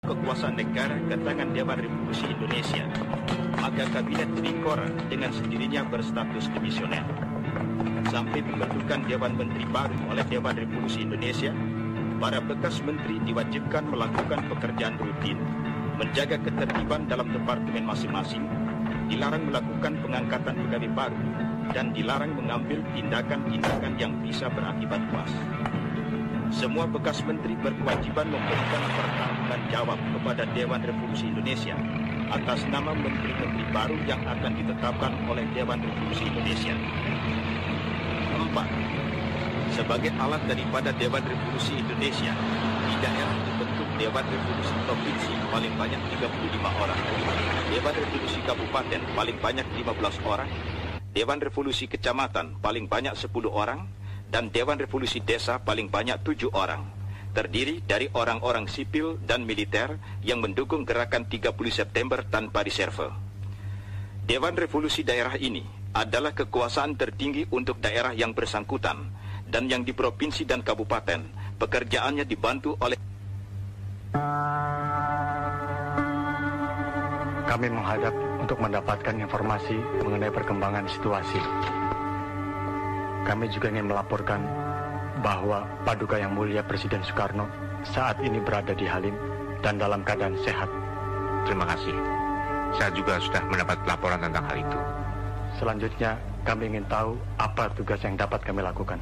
kekuasaan negara ke tangan Dewan Republik Indonesia, maka Kabinet Menpora dengan sendirinya berstatus demisioner. Sampai pembentukan Dewan Menteri baru oleh Dewan Republik Indonesia, para bekas menteri diwajibkan melakukan pekerjaan rutin, menjaga ketertiban dalam departemen masing-masing, dilarang melakukan pengangkatan pegawai baru, dan dilarang mengambil tindakan-tindakan yang bisa berakibat luas. Semua bekas menteri berkewajiban memberikan pertanggungan jawab kepada Dewan Republik Indonesia atas nama menteri-menteri baru yang akan ditetapkan oleh Dewan Republik Indonesia. 4. Sebagai alat daripada Dewan Republik Indonesia, di daerah dibentuk Dewan Republik Provinsi paling banyak 35 orang, Dewan Republik Kabupaten paling banyak 15 orang, Dewan Revolusi Kecamatan paling banyak 10 orang, dan Dewan Revolusi Desa paling banyak 7 orang, terdiri dari orang-orang sipil dan militer yang mendukung gerakan 30 September tanpa reserve. Dewan Revolusi daerah ini adalah kekuasaan tertinggi untuk daerah yang bersangkutan, dan yang di provinsi dan kabupaten, pekerjaannya dibantu oleh... Kami menghadap untuk mendapatkan informasi mengenai perkembangan situasi. Kami juga ingin melaporkan bahwa Paduka Yang Mulia Presiden Soekarno saat ini berada di Halim dan dalam keadaan sehat. Terima kasih. Saya juga sudah mendapat laporan tentang hal itu. Selanjutnya, kami ingin tahu apa tugas yang dapat kami lakukan.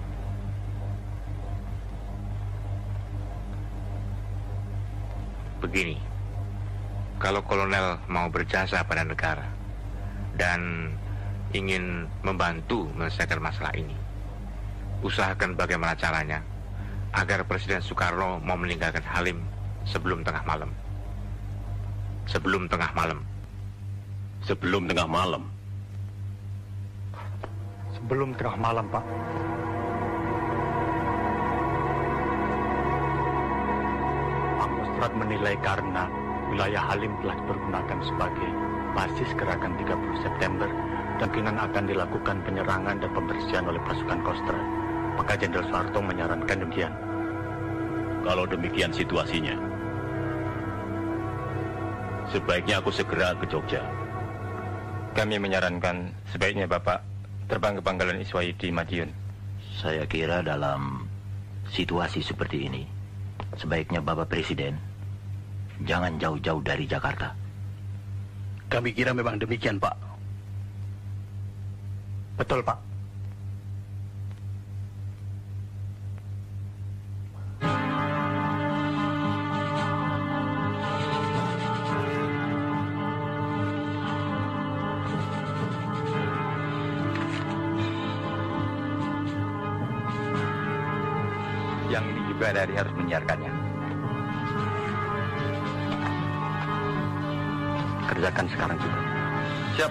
Begini, kalau kolonel mau berjasa pada negara dan ingin membantu menyelesaikan masalah ini, usahakan bagaimana caranya agar Presiden Soekarno mau meninggalkan Halim sebelum tengah malam. Sebelum tengah malam. Sebelum tengah malam. Sebelum tengah malam, Pak. Pak Mustrat menilai karena wilayah Halim telah dipergunakan sebagai basis gerakan 30 September, kemungkinan akan dilakukan penyerangan dan pembersihan oleh pasukan Kostra. Maka Jenderal Soeharto menyarankan demikian. Kalau demikian situasinya, sebaiknya aku segera ke Jogja. Kami menyarankan sebaiknya Bapak terbang ke Pangkalan Iswai di Madiun. Saya kira dalam situasi seperti ini, sebaiknya Bapak Presiden jangan jauh-jauh dari Jakarta. Kami kira memang demikian, Pak. Betul, Pak. Yang ini juga dari harus menyiarkannya. Kerjakan sekarang juga. Siap.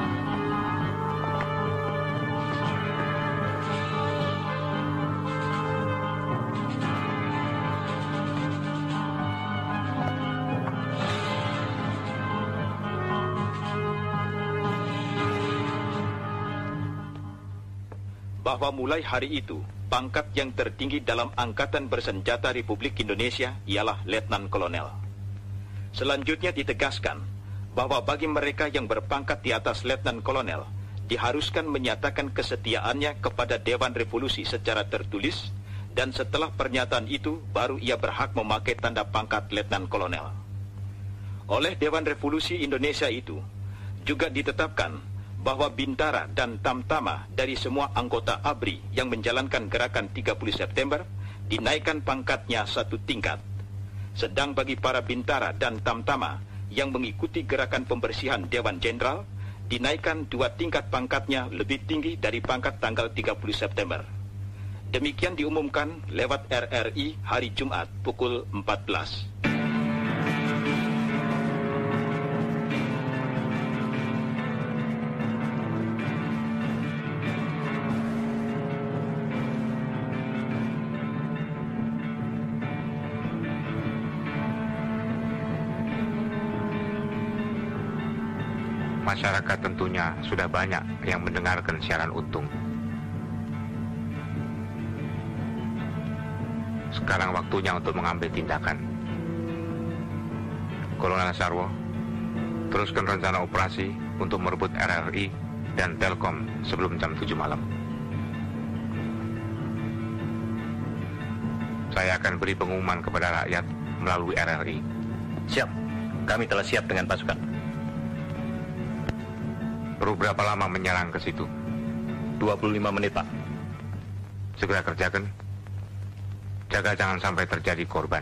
Bahwa mulai hari itu, pangkat yang tertinggi dalam Angkatan Bersenjata Republik Indonesia ialah Letnan Kolonel. Selanjutnya ditegaskan bahwa bagi mereka yang berpangkat di atas Letnan Kolonel, diharuskan menyatakan kesetiaannya kepada Dewan Revolusi secara tertulis, dan setelah pernyataan itu, baru ia berhak memakai tanda pangkat Letnan Kolonel. Oleh Dewan Revolusi Indonesia itu, juga ditetapkan bahwa Bintara dan Tamtama dari semua anggota ABRI yang menjalankan gerakan 30 September dinaikkan pangkatnya 1 tingkat. Sedang bagi para Bintara dan Tamtama yang mengikuti gerakan pembersihan Dewan Jenderal dinaikkan 2 tingkat pangkatnya lebih tinggi dari pangkat tanggal 30 September. Demikian diumumkan lewat RRI hari Jumat pukul 14. Masyarakat tentunya sudah banyak yang mendengarkan siaran Untung. Sekarang waktunya untuk mengambil tindakan. Kolonel Sarwo, teruskan rencana operasi untuk merebut RRI dan Telkom sebelum jam 7 malam. Saya akan beri pengumuman kepada rakyat melalui RRI. Siap. Kami telah siap dengan pasukan. Perlu berapa lama menyerang ke situ? 25 menit, Pak. Segera kerjakan. Jaga jangan sampai terjadi korban.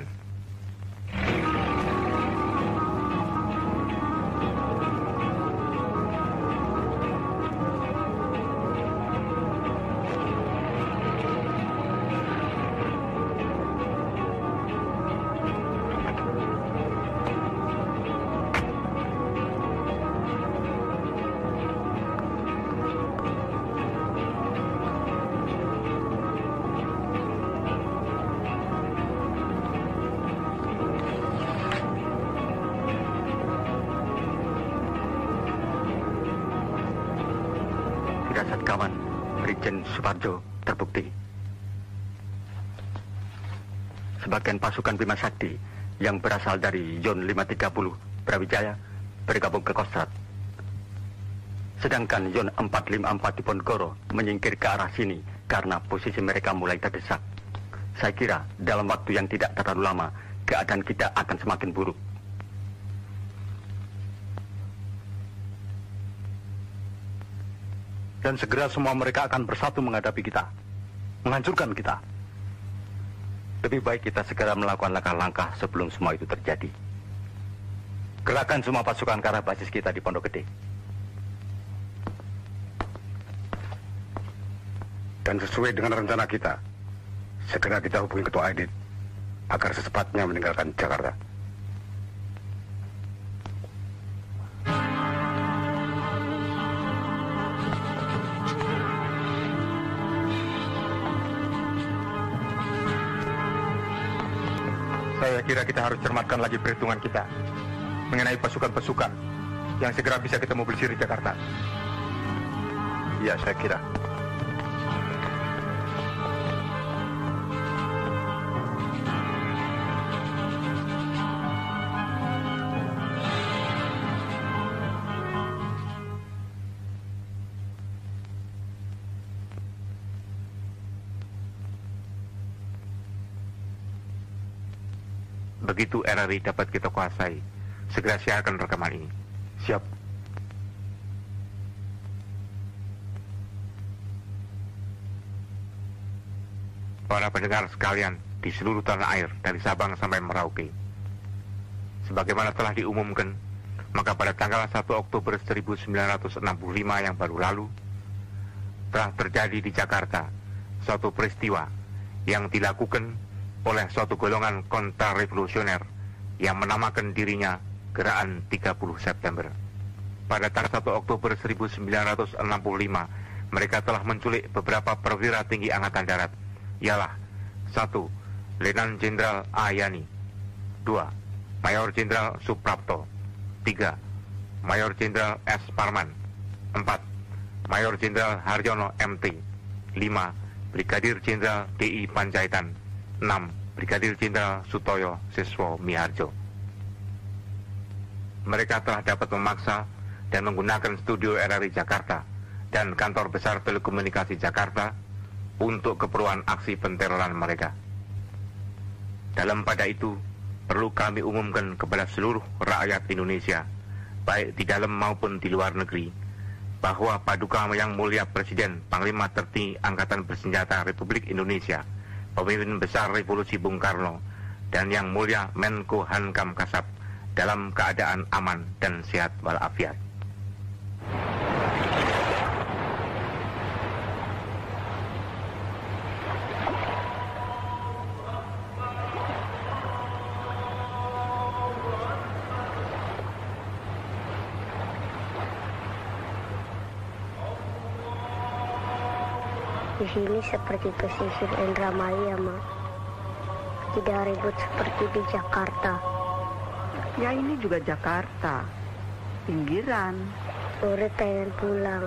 Firasat kawan, Brigjen Suparjo terbukti. Sebagian pasukan Bima Sakti yang berasal dari Zon 530 Brawijaya bergabung ke Kostrad. Sedangkan Zon 454 di Ponegoro menyingkir ke arah sini karena posisi mereka mulai terdesak. Saya kira dalam waktu yang tidak terlalu lama, keadaan kita akan semakin buruk. Dan segera semua mereka akan bersatu menghadapi kita, menghancurkan kita. Lebih baik kita segera melakukan langkah-langkah sebelum semua itu terjadi. Gerakan semua pasukan ke arah basis kita di Pondok Gede. Dan sesuai dengan rencana kita, segera kita hubungi Ketua Aidit agar secepatnya meninggalkan Jakarta. Saya kira kita harus cermatkan lagi perhitungan kita mengenai pasukan-pasukan yang segera bisa kita mobilisir di Jakarta. Ya, saya kira. Begitu RRI dapat kita kuasai, segera siarkan rekaman ini. Siap. Para pendengar sekalian di seluruh tanah air dari Sabang sampai Merauke, sebagaimana telah diumumkan, maka pada tanggal 1 Oktober 1965 yang baru lalu, telah terjadi di Jakarta suatu peristiwa yang dilakukan oleh suatu golongan kontrarevolusioner yang menamakan dirinya Gerakan 30 September. Pada tanggal 1 Oktober 1965, mereka telah menculik beberapa perwira tinggi Angkatan Darat, ialah 1. Letnan Jenderal A. Yani, 2. Mayor Jenderal Suprapto, 3. Mayor Jenderal S. Parman, 4. Mayor Jenderal Harjono MT, 5. Brigadir Jenderal D.I. Panjaitan, 6. Brigadir Jenderal Sutoyo Siswo Miharjo. Mereka telah dapat memaksa dan menggunakan studio RRI Jakarta dan kantor besar telekomunikasi Jakarta untuk keperluan aksi penteroran mereka. Dalam pada itu, perlu kami umumkan kepada seluruh rakyat Indonesia, baik di dalam maupun di luar negeri, bahwa Paduka Yang Mulia Presiden Panglima Tertinggi Angkatan Bersenjata Republik Indonesia, Pemimpin Besar Revolusi Bung Karno, dan Yang Mulia Menko Hankam Kasab dalam keadaan aman dan sehat walafiat. Di sini seperti pesisir Indramayu, Ma. Tidak ribut seperti di Jakarta. Ya ini juga Jakarta, pinggiran. Sore pengen pulang.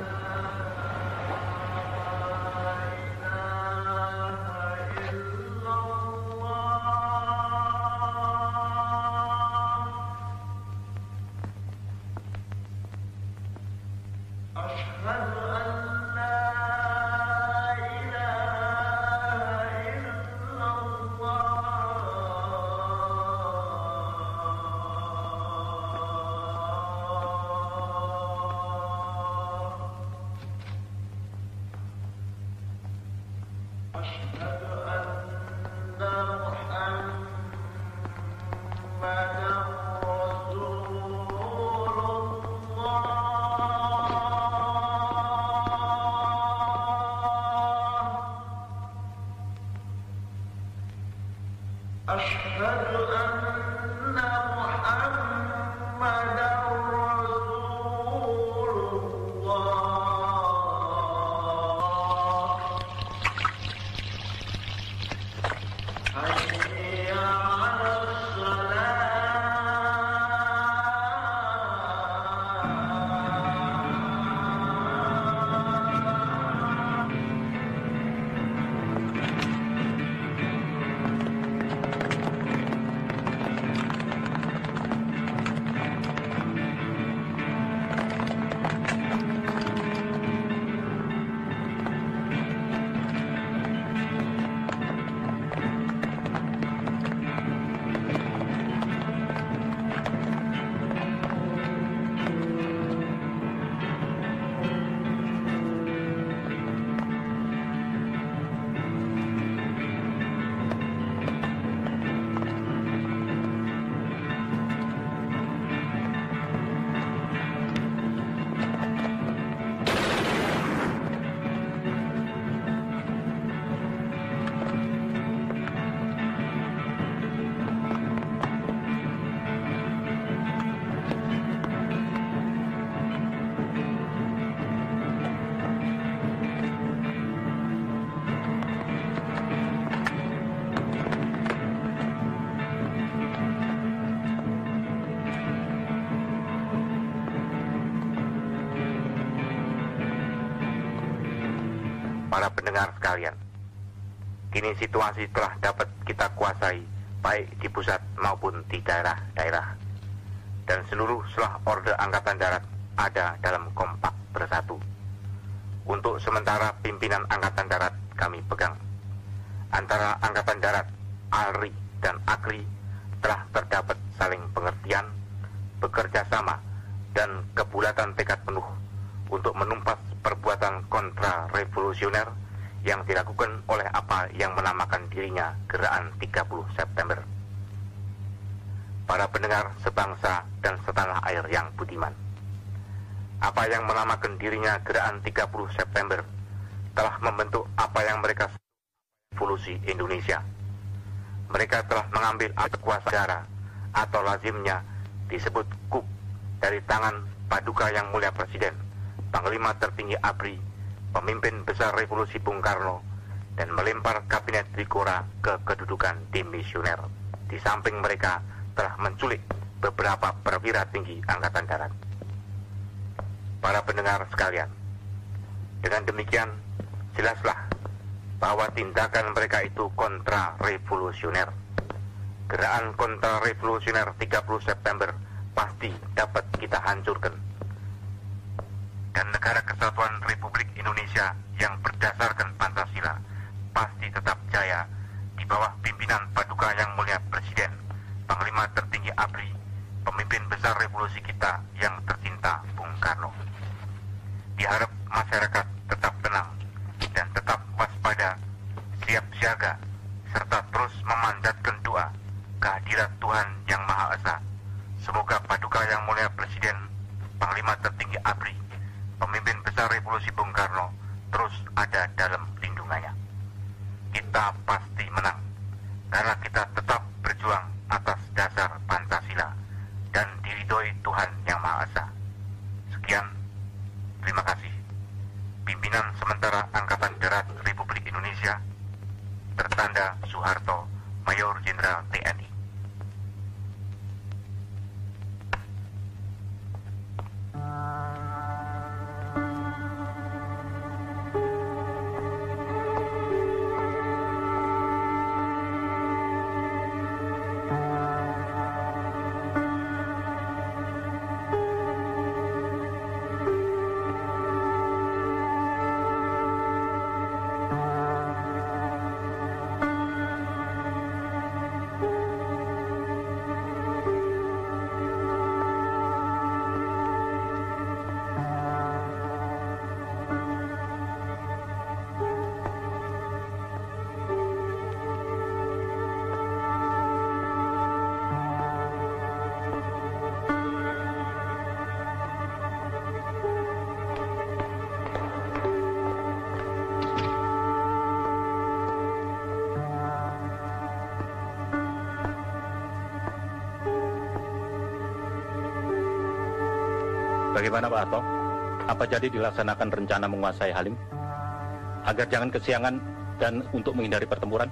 Para pendengar sekalian, kini situasi telah dapat kita kuasai baik di pusat maupun di daerah-daerah. Dan seluruh selah Orde Angkatan Darat ada dalam kompak bersatu. Untuk sementara pimpinan Angkatan Darat kami pegang. Antara Angkatan Darat, ALRI, dan AKRI telah terdapat saling pengertian, bekerja sama, dan kebulatan tekad penuh untuk menumpas perbuatan kontra-revolusioner yang dilakukan oleh apa yang menamakan dirinya Gerakan 30 September. Para pendengar sebangsa dan setanah air yang budiman, apa yang menamakan dirinya Gerakan 30 September telah membentuk apa yang mereka sebut revolusi Indonesia. Mereka telah mengambil alih kuasa negara atau lazimnya disebut KUP dari tangan Paduka Yang Mulia Presiden, Panglima Tertinggi ABRI, pemimpin besar revolusi Bung Karno, dan melempar kabinet Trikora ke kedudukan dimisioner. Di samping mereka telah menculik beberapa perwira tinggi Angkatan Darat. Para pendengar sekalian, dengan demikian jelaslah bahwa tindakan mereka itu kontra-revolusioner. Gerakan kontra-revolusioner 30 September pasti dapat kita hancurkan. Dan negara kesatuan Republik Indonesia yang berdasarkan Pancasila pasti tetap jaya di bawah pimpinan Paduka Yang Mulia Presiden, Panglima Tertinggi ABRI, pemimpin besar revolusi kita yang tercinta Bung Karno. Diharap masyarakat tetap tenang dan tetap waspada, siap siaga, serta terus memanjatkan doa kehadirat Tuhan Yang Maha Esa. Semoga Paduka Yang Mulia Presiden, Panglima Tertinggi ABRI, pemimpin besar revolusi Bung Karno terus ada dalam lindungannya. Kita pasti menang karena kita tetap berjuang atas dasar Pancasila dan diridhoi Tuhan Yang Maha Esa. Sekian, terima kasih. Pimpinan sementara Angkatan Darat Republik Indonesia, tertanda Soeharto, Mayor Jenderal TNI. Bagaimana Pak Harto? Apa jadi dilaksanakan rencana menguasai Halim? Agar jangan kesiangan dan untuk menghindari pertempuran?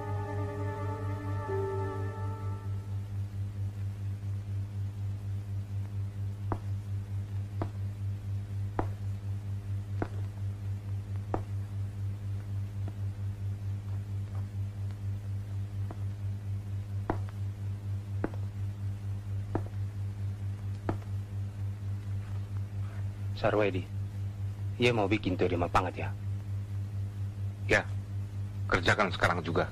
Sarwedi, ia mau bikin teori mapangat ya? Ya, kerjakan sekarang juga.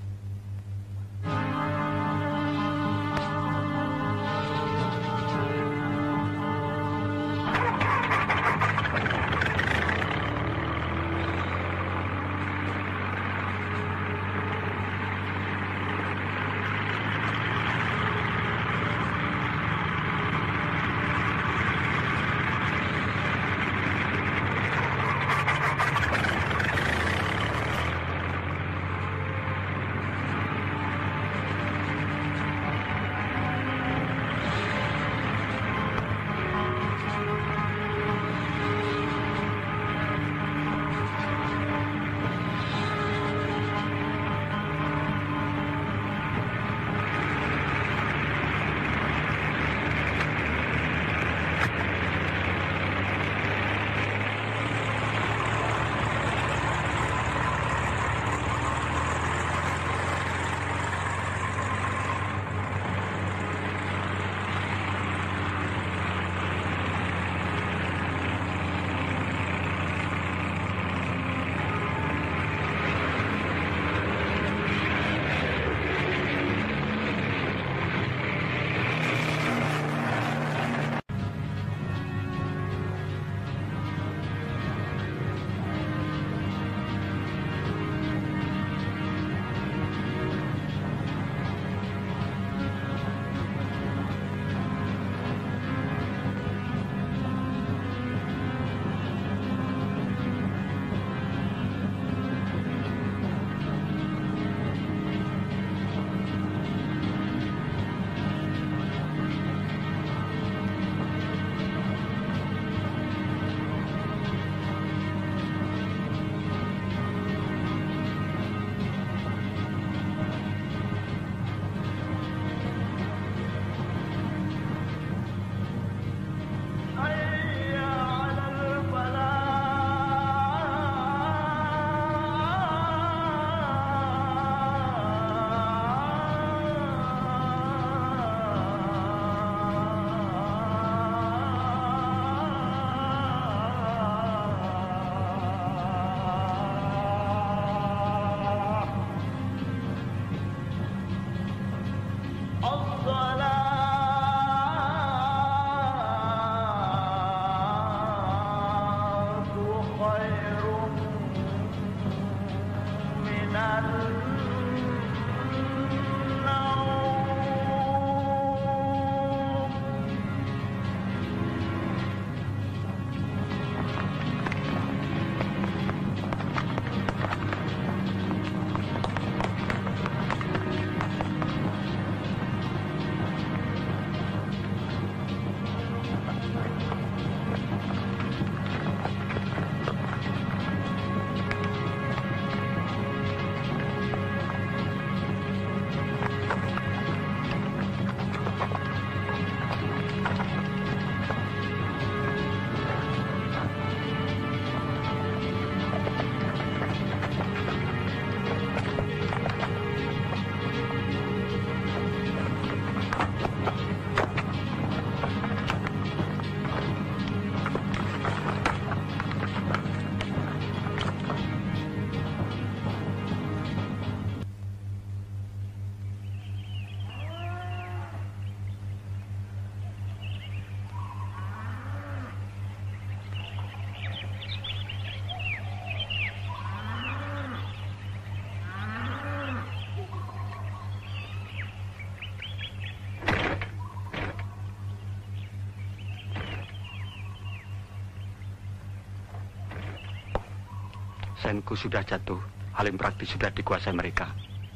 Senku sudah jatuh, Halim praktis sudah dikuasai mereka.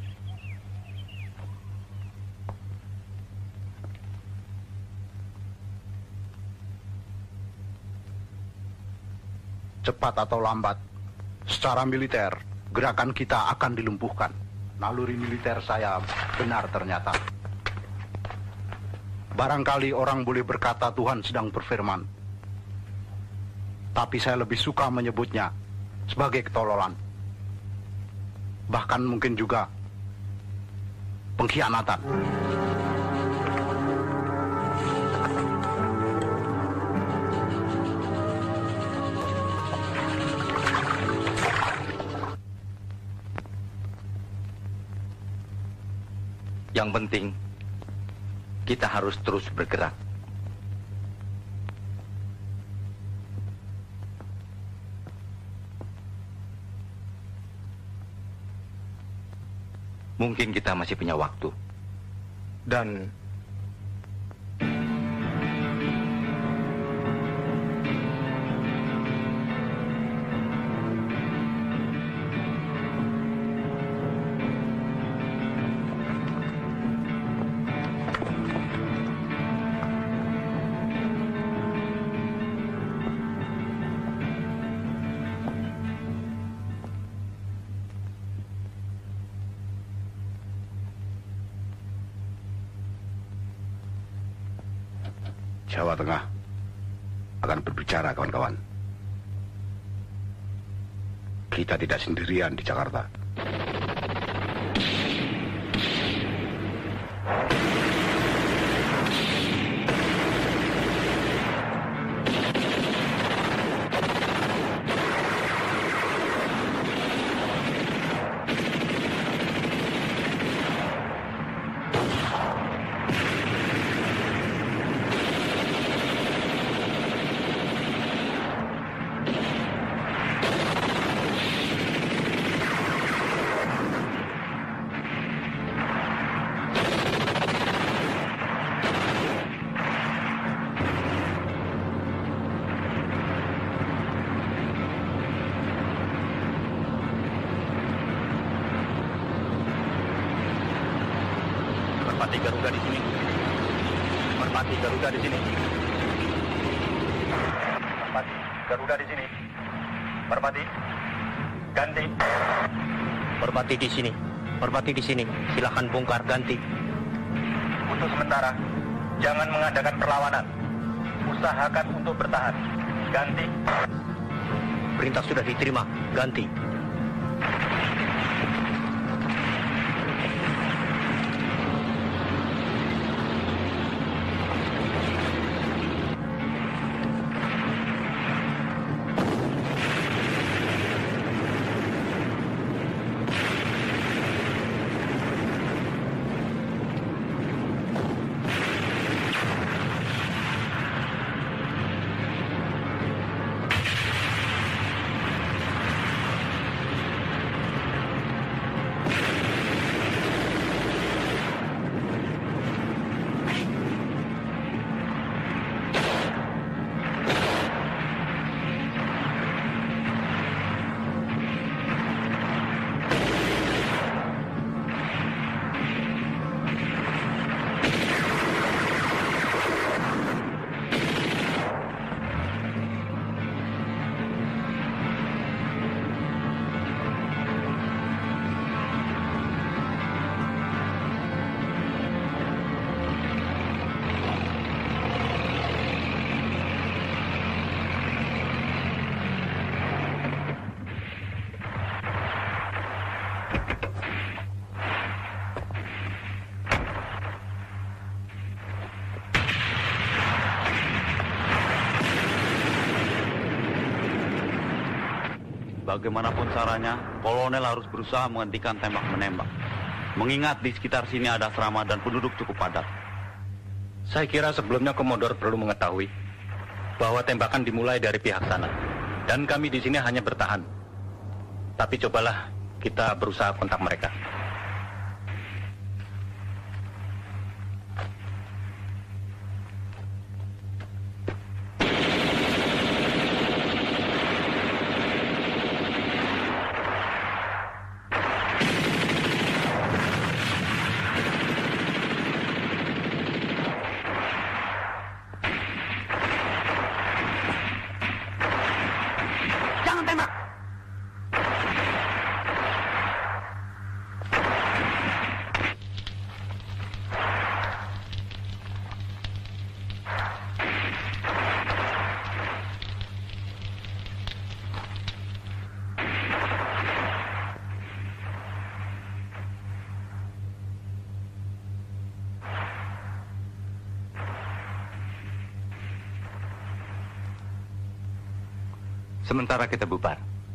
Cepat atau lambat, secara militer, gerakan kita akan dilumpuhkan. Naluri militer saya benar ternyata. Barangkali orang boleh berkata Tuhan sedang berfirman. Tapi saya lebih suka menyebutnya sebagai ketololan. Bahkan mungkin juga pengkhianatan. Yang penting, kita harus terus bergerak. Mungkin kita masih punya waktu. Dan Jawa Tengah akan berbicara, kawan-kawan. Kita tidak sendirian di Jakarta. Merpati Garuda di sini. Merpati Garuda di sini. Merpati Garuda di sini. Merpati. Ganti. Merpati di sini. Merpati di sini. Silakan bongkar, ganti. Untuk sementara, jangan mengadakan perlawanan. Usahakan untuk bertahan. Ganti. Perintah sudah diterima, ganti. Bagaimanapun caranya, kolonel harus berusaha menghentikan tembak-menembak. Mengingat di sekitar sini ada asrama dan penduduk cukup padat. Saya kira sebelumnya Komodor perlu mengetahui bahwa tembakan dimulai dari pihak sana. Dan kami di sini hanya bertahan. Tapi cobalah kita berusaha kontak mereka. sementara kita bubar.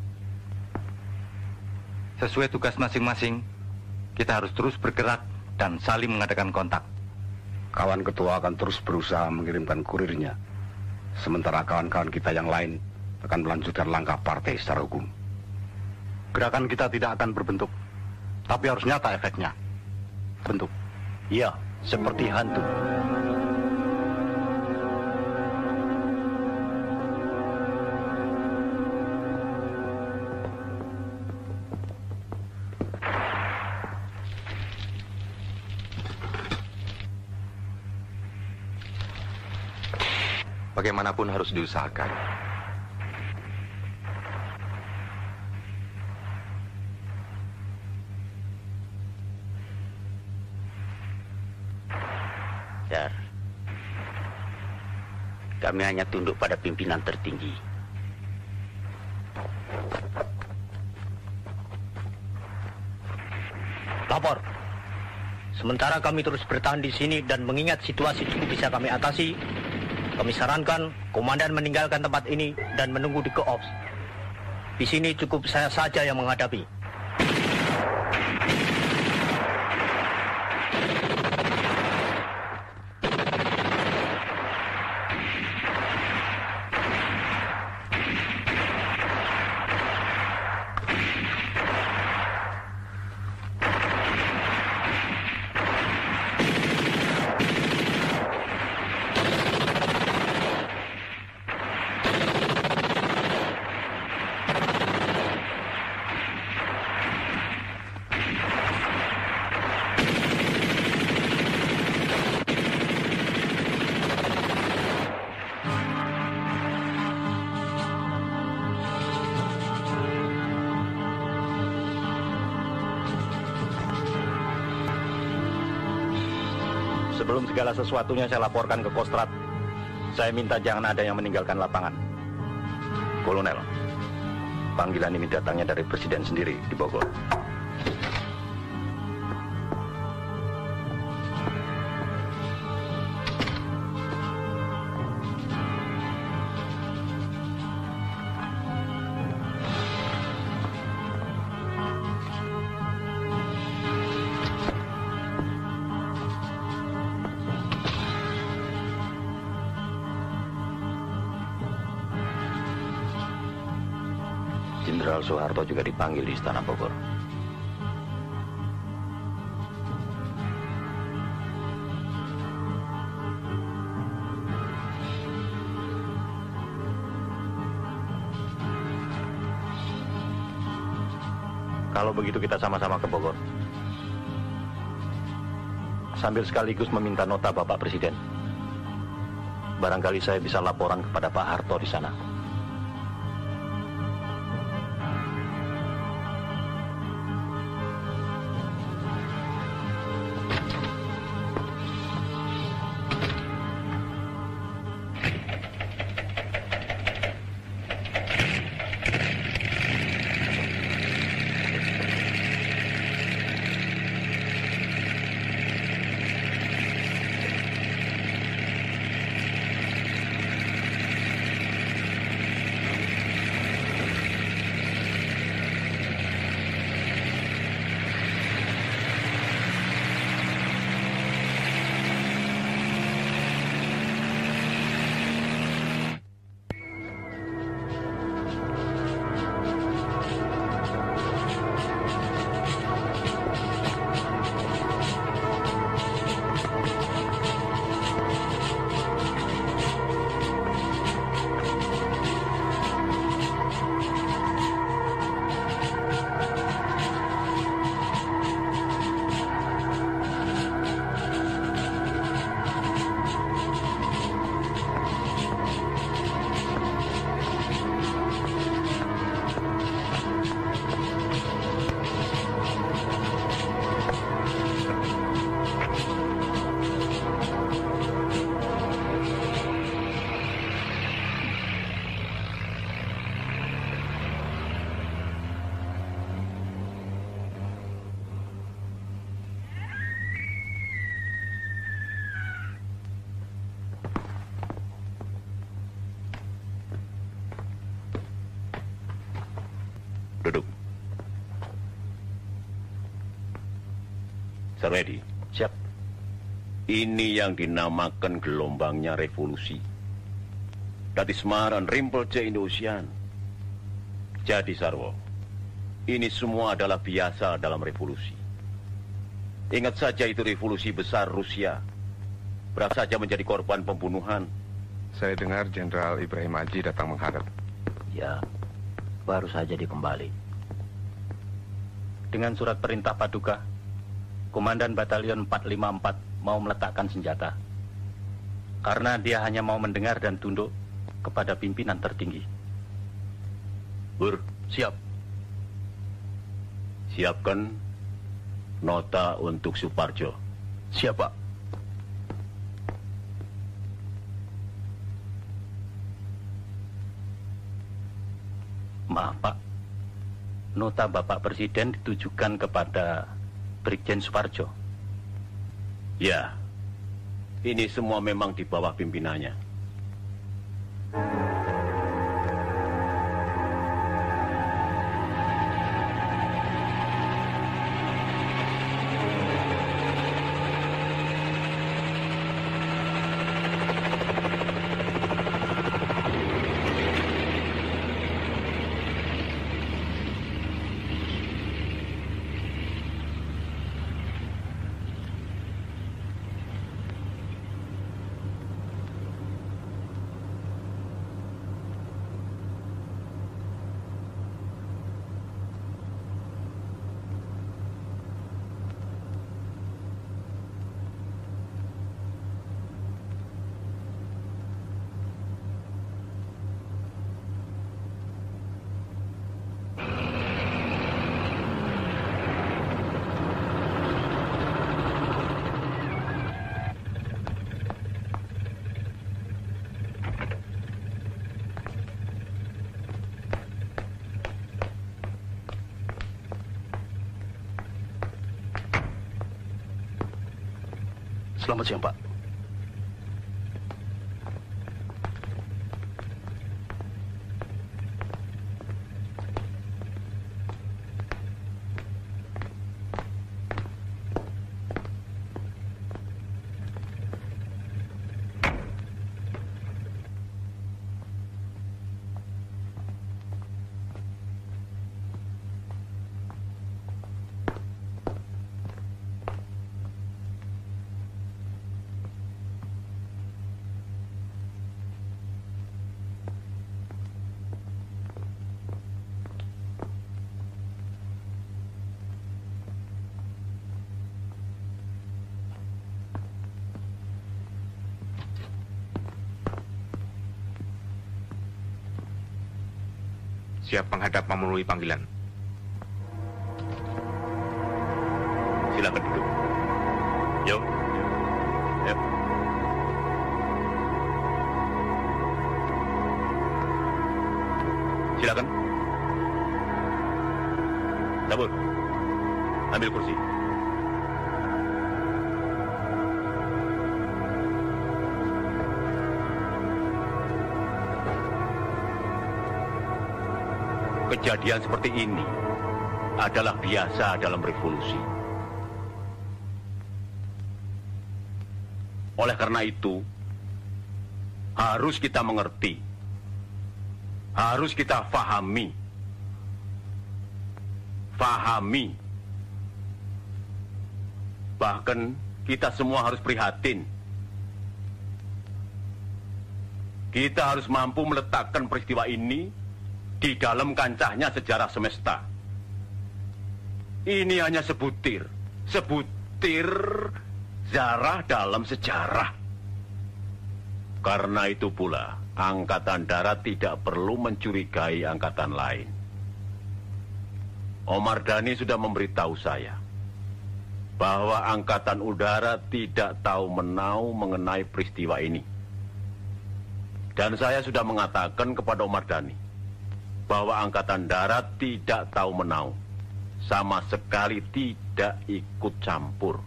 Sesuai tugas masing-masing, kita harus terus bergerak dan saling mengadakan kontak. Kawan ketua akan terus berusaha mengirimkan kurirnya, sementara kawan-kawan kita yang lain akan melanjutkan langkah partai secara hukum. Gerakan kita tidak akan berbentuk, tapi harus nyata efeknya. Bentuk. Iya, seperti hantu. Bagaimanapun harus diusahakan. Dar, kami hanya tunduk pada pimpinan tertinggi. Lapor. Sementara kami terus bertahan di sini dan mengingat situasi cukup bisa kami atasi, kami sarankan komandan meninggalkan tempat ini dan menunggu di Koops. Di sini cukup saya saja yang menghadapi. Sebelum segala sesuatunya saya laporkan ke Kostrad, saya minta jangan ada yang meninggalkan lapangan. Kolonel, panggilan ini datangnya dari Presiden sendiri di Bogor. Jenderal Soeharto juga dipanggil di Istana Bogor. Kalau begitu kita sama-sama ke Bogor. Sambil sekaligus meminta nota Bapak Presiden. Barangkali saya bisa laporan kepada Pak Harto di sana. Mr. Reddy. Siap. Ini yang dinamakan gelombangnya revolusi. That is mar and rimple change in the ocean. Jadi Sarwo, ini semua adalah biasa dalam revolusi. Ingat saja itu revolusi besar Rusia. Berat saja menjadi korban pembunuhan. Saya dengar Jenderal Ibrahim Aji datang menghadap. Ya, baru saja dia kembali. Dengan surat perintah Paduka, Komandan Batalion 454 mau meletakkan senjata. Karena dia hanya mau mendengar dan tunduk kepada pimpinan tertinggi. Bur, siap. Siapkan nota untuk Suparjo. Siap, Pak. Maaf, Pak. Nota Bapak Presiden ditujukan kepada Brigjen Suparjo. Ya, ini semua memang di bawah pimpinannya. Selamat siang, Pak. Siap menghadap memenuhi panggilan. Silakan duduk. Yuk. Yuk. Silakan. Sabur. Ambil kursi. Kejadian seperti ini adalah biasa dalam revolusi. Oleh karena itu, harus kita mengerti, harus kita fahami, bahkan kita semua harus prihatin. Kita harus mampu meletakkan peristiwa ini di dalam kancahnya sejarah semesta. Ini hanya sebutir zarah dalam sejarah. Karena itu pula, Angkatan Darat tidak perlu mencurigai angkatan lain. Omar Dhani sudah memberitahu saya bahwa Angkatan Udara tidak tahu menau mengenai peristiwa ini. Dan saya sudah mengatakan kepada Omar Dhani bahwa Angkatan Darat tidak tahu menau, sama sekali tidak ikut campur.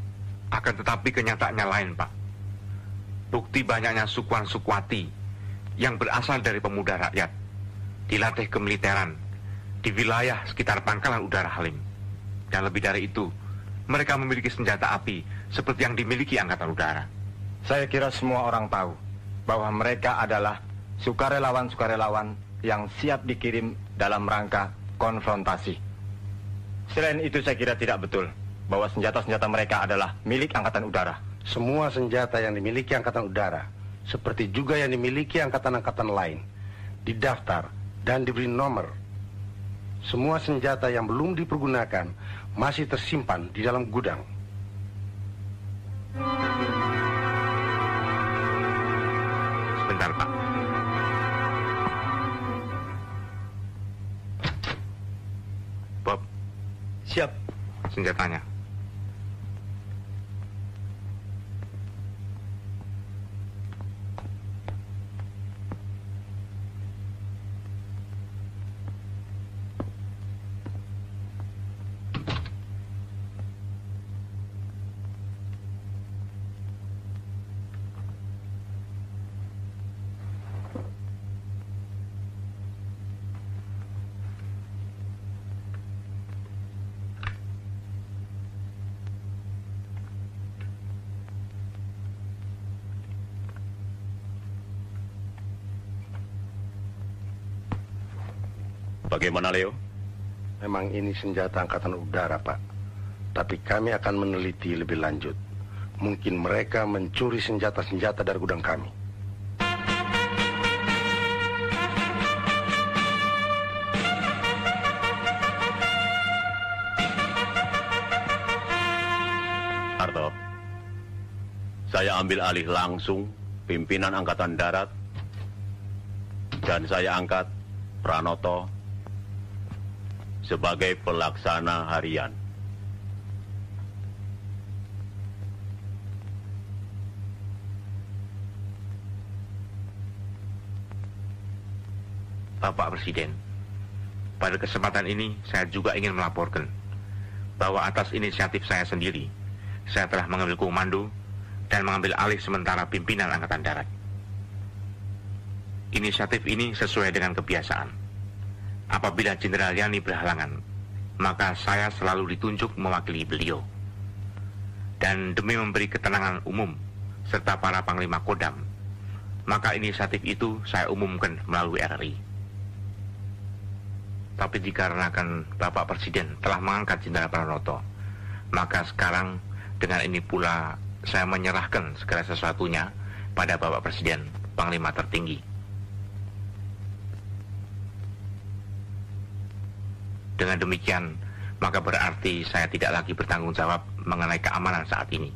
Akan tetapi kenyataannya lain, Pak. Bukti banyaknya Sukwar Sukwati yang berasal dari pemuda rakyat, dilatih kemiliteran di wilayah sekitar Pangkalan Udara Halim. Dan lebih dari itu, mereka memiliki senjata api seperti yang dimiliki Angkatan Udara. Saya kira semua orang tahu bahwa mereka adalah sukarelawan-sukarelawan yang siap dikirim dalam rangka konfrontasi. Selain itu saya kira tidak betul bahwa senjata-senjata mereka adalah milik Angkatan Udara. Semua senjata yang dimiliki Angkatan Udara, seperti juga yang dimiliki angkatan-angkatan lain, didaftar dan diberi nomor. Semua senjata yang belum dipergunakan masih tersimpan di dalam gudang. Sebentar, Pak. Bob. Siap. Senjatanya. Bagaimana, Leo? Memang ini senjata Angkatan Udara, Pak. Tapi kami akan meneliti lebih lanjut. Mungkin mereka mencuri senjata-senjata dari gudang kami. Harto, saya ambil alih langsung pimpinan Angkatan Darat dan saya angkat Pranoto sebagai pelaksana harian. Bapak Presiden, pada kesempatan ini saya juga ingin melaporkan bahwa atas inisiatif saya sendiri, saya telah mengambil komando dan mengambil alih sementara pimpinan Angkatan Darat. Inisiatif ini sesuai dengan kebiasaan. Apabila Jenderal Yani berhalangan, maka saya selalu ditunjuk mewakili beliau. Dan demi memberi ketenangan umum serta para Panglima Kodam, maka inisiatif itu saya umumkan melalui RRI. Tapi dikarenakan Bapak Presiden telah mengangkat Jenderal Pranoto, maka sekarang dengan ini pula saya menyerahkan segala sesuatunya pada Bapak Presiden, Panglima tertinggi. Dengan demikian, maka berarti saya tidak lagi bertanggung jawab mengenai keamanan saat ini.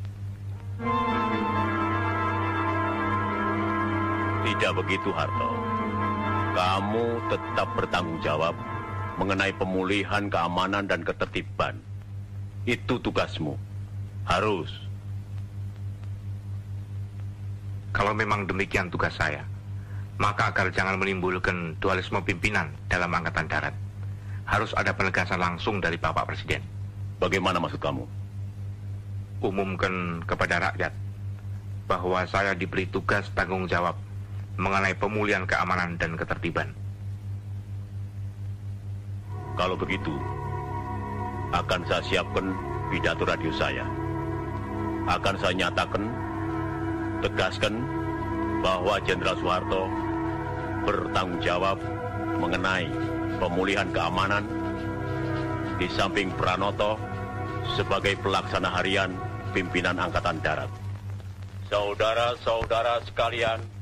Tidak begitu, Harto. Kamu tetap bertanggung jawab mengenai pemulihan keamanan dan ketertiban. Itu tugasmu. Harus. Kalau memang demikian tugas saya, maka agar jangan menimbulkan dualisme pimpinan dalam Angkatan Darat, harus ada penegasan langsung dari Bapak Presiden. Bagaimana maksud kamu? Umumkan kepada rakyat bahwa saya diberi tugas tanggung jawab mengenai pemulihan keamanan dan ketertiban. Kalau begitu, akan saya siapkan pidato radio saya. Akan saya nyatakan, tegaskan bahwa Jenderal Soeharto bertanggung jawab mengenai pemulihan keamanan, di samping Pranoto sebagai pelaksana harian pimpinan Angkatan Darat. Saudara-saudara sekalian,